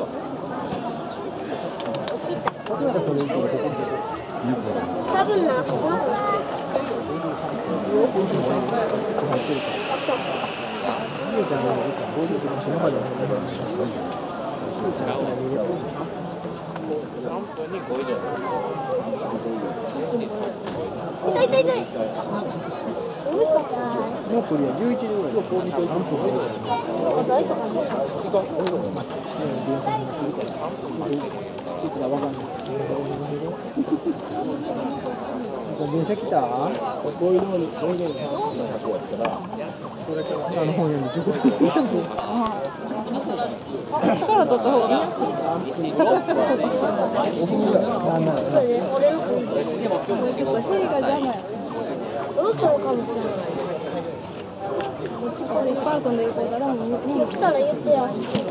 多分な。痛い痛い痛い。 もうこれ11時ぐらい。電車来た？こういうのにこういうのにそれからあの本屋に直接力取った方がいいやつ。なんなら。 そうです。俺のスリープ。ヘリが邪魔や。そろそろかもしれない。こっちからいっぱい遊んでるからもう来たら言ってよ。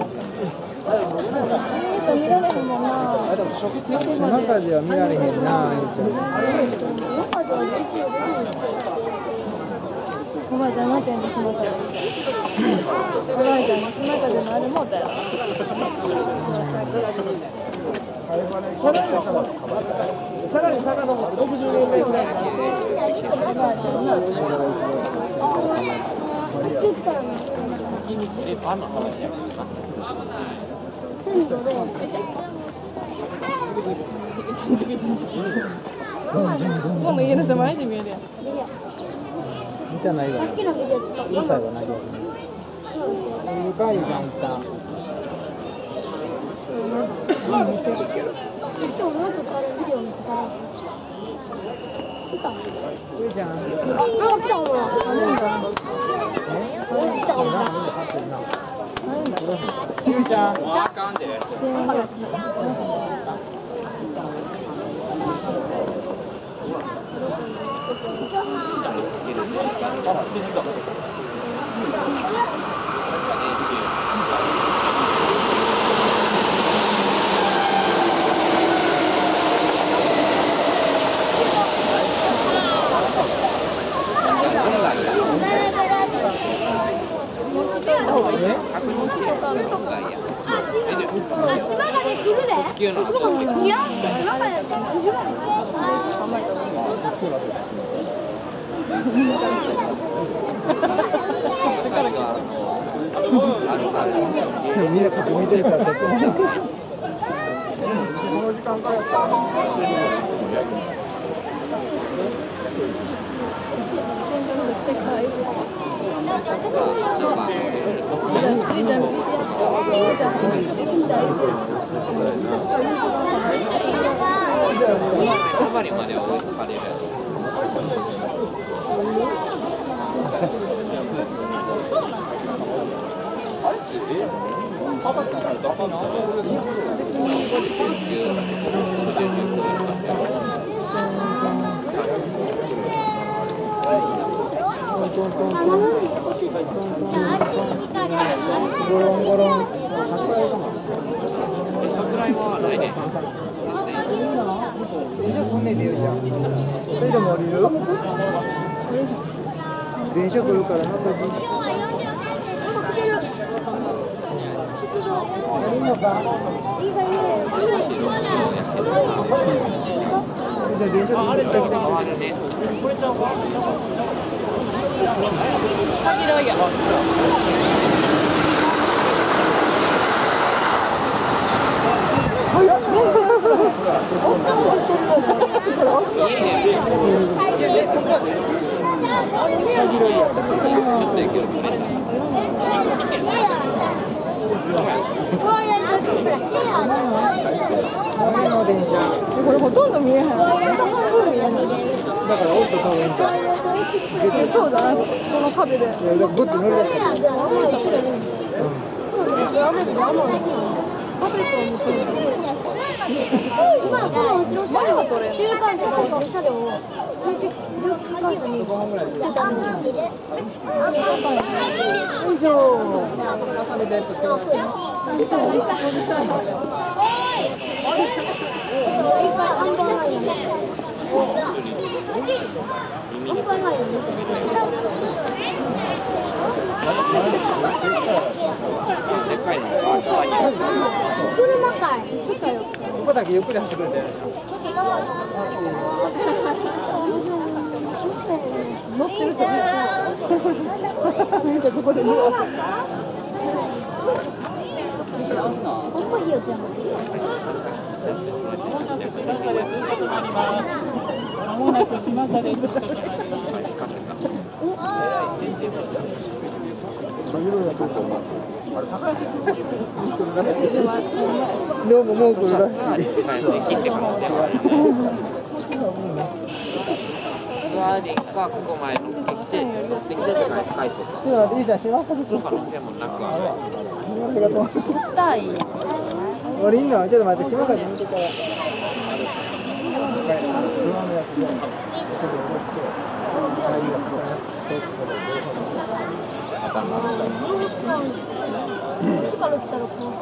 見られへんもんな。 中では見られへんな。 おばあちゃんの店にその中で。おばあちゃんのその中でのあれもだよ。 さらに遡って60年代ぐらい。 もう家の人前で見えるやん。 見てないわ。2歳はないわ。深いじゃんか。上ちゃん。みんなこっち見てるからこの時間からやったらゴロンゴロン。じゃあこんねで言うじゃん。それでも降りる？電車来るから乗っとき。降りんのか？じゃあ電車来るから来た。これほとんど見えへん。だからおっと多分そうだな、この壁で。いや、だからグッと乗り出した。今その後ろ車両中間車と後ろ車両をついてくる感じに5分ぐらいで。以上。重ねたやつ違う。でっかいのがこだけゆっくり走ってくれて。 乗ってる人見てどこで見る。おっぱいよじゃん。 まもなく島田です。 どうももう来るらしい。 ガーディンかここ前乗ってきて乗ってきてとか返そうか。 いいじゃん、島家族。 その可能性もなくはない。 痛い。 俺いんの、ちょっと待って、島家族見てから。 力来たらこう。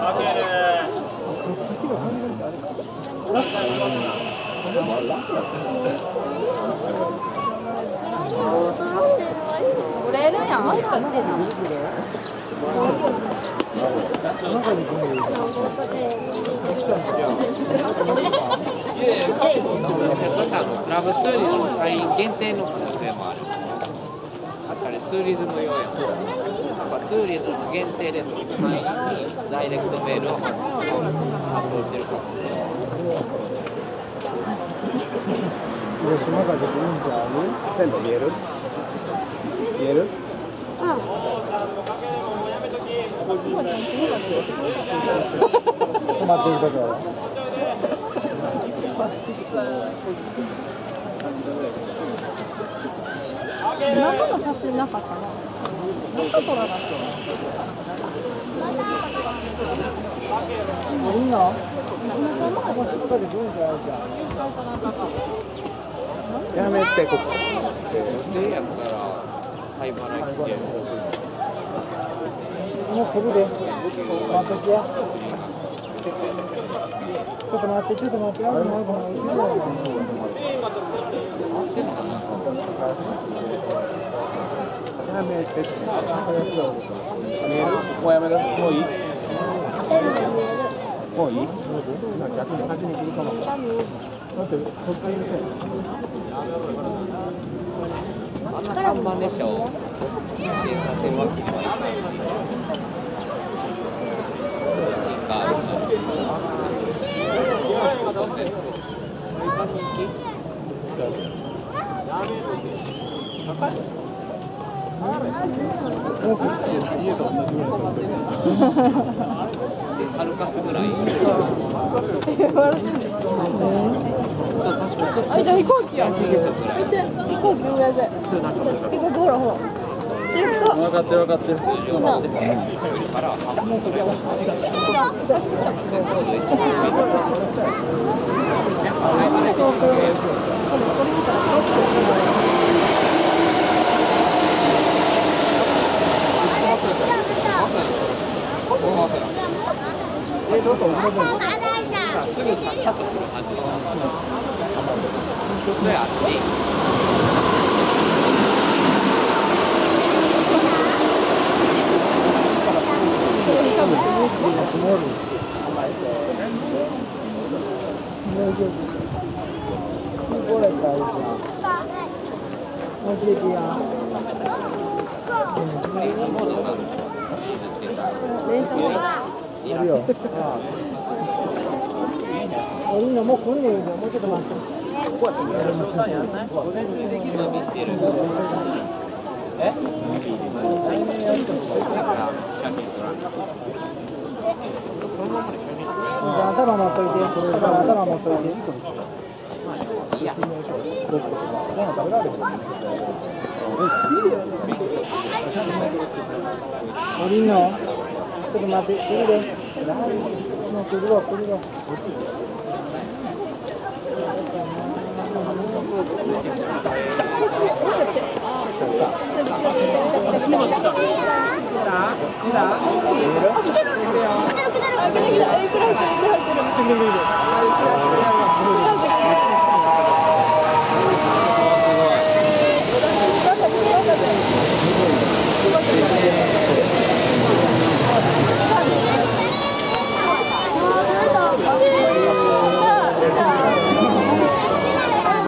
売れるやん。 ラブツーリズム会員限定の可能性もある。あったりツーリズム用やん。なんかツーリズム限定で会員にダイレクトメールを発送してるかも。 島家族いいんちゃう？線路見える？見える？ちょっと待っていいことやろ。 中の写真なかったな。中撮らなくて。 いいの？やめてここ。 でやったら灰原来て。 もう来るで。待っててや。ちょっと待って、ちょっと待って。やめて。見える？もうやめる？もういい？もういい？逆に先に来るかも。だってそっから言うて。 看板列車を支援させるわけにはいかない。歩かすぐらい。 あ、じゃあ飛行機や。飛行機上で。飛行機ほらほら。分かってる分かってる。 すぐさっさと来るはず。それあって。 いいのもう来んねんよ。もうちょっと待って。頭持っといて。頭持っといて。降りんの？ちょっと待って。来るで。もう来るわ来るわ。 来てる。